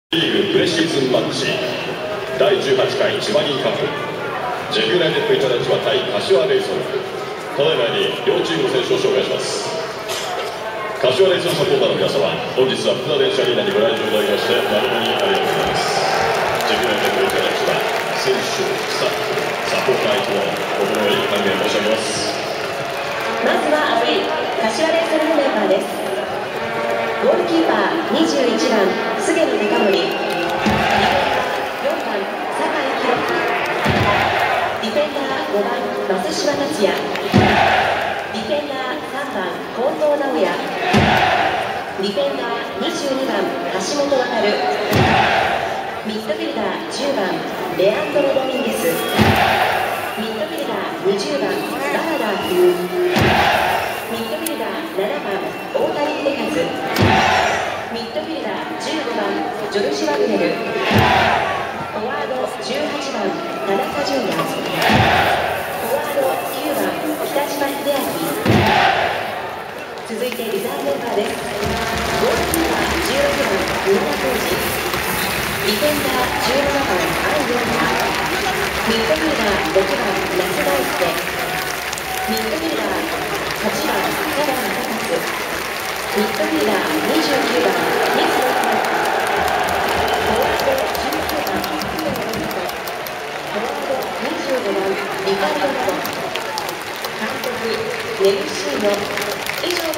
リーグプレシーズンマッチ第18回千葉リンカップジェフユナイテッドイタラチは対柏レイソル。ただいまに両チームの選手を紹介します。柏レイソルサポーターの皆様、本日は福田電車アリーナにご来場いただきまして誠にありがとうございます。ジェフユナイテッドイタラチは選手、スタッフ、サポーターいつも心より歓迎申し上げます。 まずはアウェイ柏レイソルのメンバーです。ゴールキーパー21番菅野貴則、4番酒井宏樹、ディフェンダー5番増島達也、ディフェンダー3番近藤直也、ディフェンダー22番橋本航、ミッドフィルダー10番レアンドロ・ドミンゲス、ミッドフィルダー20番ララダーフュー、ミッドフィルダー7番大谷秀和、ミッドフィルダー15番ジョルジ・ワグネル、フォワード18番田中純也、フォワード9番北島秀明。続いてリザーブメンバーです。ゴールキーパー16番上田浩二、ディフェンダー17番安陽太、ミッドフィルダー6番那須大輔、ミッドフィルダー8番田原正勝、ミッドフィルダー29番水野智也、フォワード19番福野信人、フォワード25番リカルド・ナド、監督ネルシーノ。以上